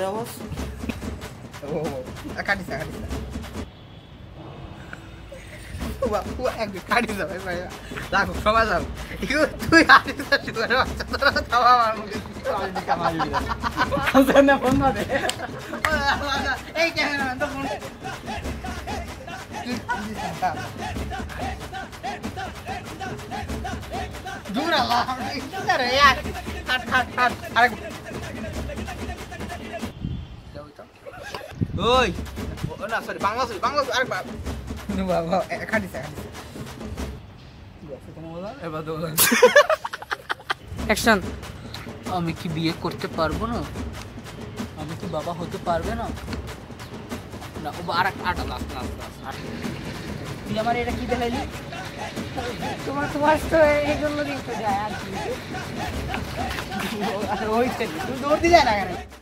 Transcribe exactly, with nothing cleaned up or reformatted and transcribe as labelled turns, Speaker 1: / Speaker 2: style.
Speaker 1: আওয়াজ ও কাটিস না কাটিস না ওয়া ওয়া এক কাটিস না ভাই ভাই রাখো সবাই যাও তুই কাটিস না তুই বাচ্চা তোরা তাও আমার মুখে আমি কামাই দিলাম ফোন না ফোন না দে এই ক্যামেরাম্যান তো ফোন দূর আল্লাহ কি করে यार কাট কাট কাট আরে যাও তো ওই ও না সরি বাংলা সরি বাংলা আরে নো বাবা কাটিস কাটিস দেখো কেন বলা এবার দাও
Speaker 2: অ্যাকশন আমি কি বিয়ে করতে পারবো না আমি কি বাবা হতে পারবে না না ও আর আটা লাস্ট লাস্ট লাস্ট তুই আমার এটা কি দেখাইলি
Speaker 3: তোমার তোমার তো এইগুলো দিতে যায় আর কি
Speaker 1: ওই তুই দৌড় দিলে না কেন